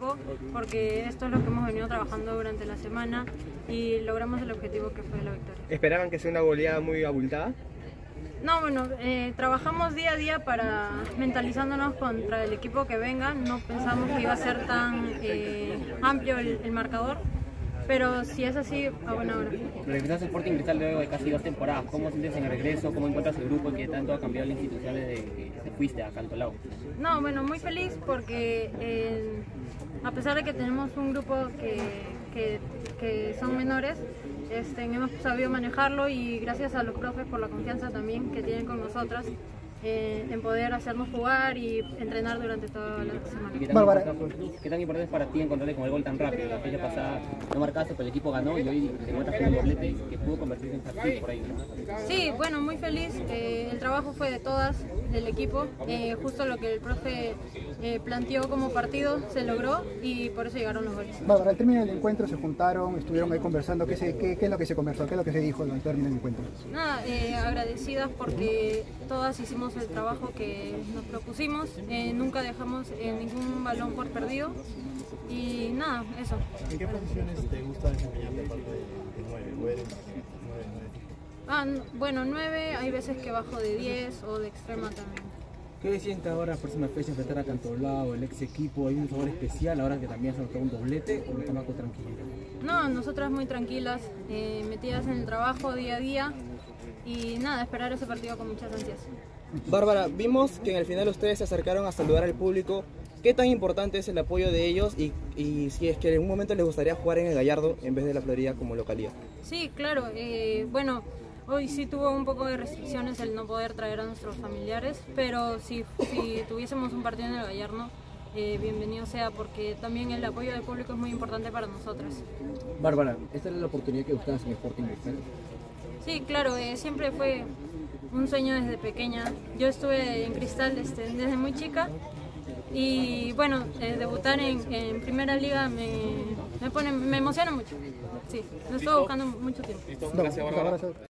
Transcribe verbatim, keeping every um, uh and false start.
equipo, porque esto es lo que hemos venido trabajando durante la semana y logramos el objetivo que fue la victoria. ¿Esperaban que sea una goleada muy abultada? No, bueno, eh, trabajamos día a día para mentalizándonos contra el equipo que venga. No pensamos que iba a ser tan eh, amplio el, el marcador, pero si es así, a buena hora. Regresaste a Sporting Cristal luego de casi dos temporadas. ¿Cómo sientes en el regreso? ¿Cómo encuentras el grupo que tanto ha cambiado la institución desde que te fuiste a Cantolao? No, bueno, muy feliz porque eh, a pesar de que tenemos un grupo que, que, que son menores, este, hemos sabido manejarlo y gracias a los profes por la confianza también que tienen con nosotras eh, en poder hacernos jugar y entrenar durante toda la semana. ¿Qué tan, importante, ¿Qué tan importante es para ti encontrarte con el gol tan rápido? La fecha pasada no marcaste, pero el equipo ganó y hoy te encuentras con un doblete que pudo convertirse en partido por ahí, ¿no? Sí, bueno, muy feliz. Eh, el trabajo fue de todas, del equipo. Eh, justo lo que el profe eh, planteó como partido se logró y por eso llegaron los goles. Bárbara, al término del encuentro se juntaron, estuvieron ahí conversando. ¿Qué, se, qué, qué es lo que se conversó? ¿Qué es lo que se dijo al término del encuentro? Nada, eh, agradecidas porque todas hicimos el trabajo que nos propusimos. Eh, nunca dejamos eh, ningún balón por perdido y nada, eso. ¿En qué posiciones te gusta desempeñarte aparte de nueve? ¿O eres nueve, nueve? Ah, bueno, nueve, hay veces que bajo de diez o de extrema también. ¿Qué siente ahora, próxima fecha, enfrentar a Cantolao, el ex equipo? ¿Hay un sabor especial ahora que también se anotó un doblete o lo toma con tranquilidad? No, nosotras muy tranquilas, eh, metidas en el trabajo día a día y nada, esperar ese partido con muchas ansias. Bárbara, vimos que en el final ustedes se acercaron a saludar al público. ¿Qué tan importante es el apoyo de ellos y, y si es que en un momento les gustaría jugar en el Gallardo en vez de la Florida como localidad? Sí, claro. Eh, bueno, hoy sí tuvo un poco de restricciones el no poder traer a nuestros familiares, pero si, si tuviésemos un partido en el Gallardo, eh, bienvenido sea, porque también el apoyo del público es muy importante para nosotras. Bárbara, ¿esta era la oportunidad que buscabas en Sporting Cristal? Sí, claro, eh, siempre fue un sueño desde pequeña. Yo estuve en Cristal desde, desde muy chica y bueno, eh, debutar en, en Primera Liga me, me, pone, me emociona mucho. Sí, lo estuve buscando mucho tiempo. Gracias, Bárbara.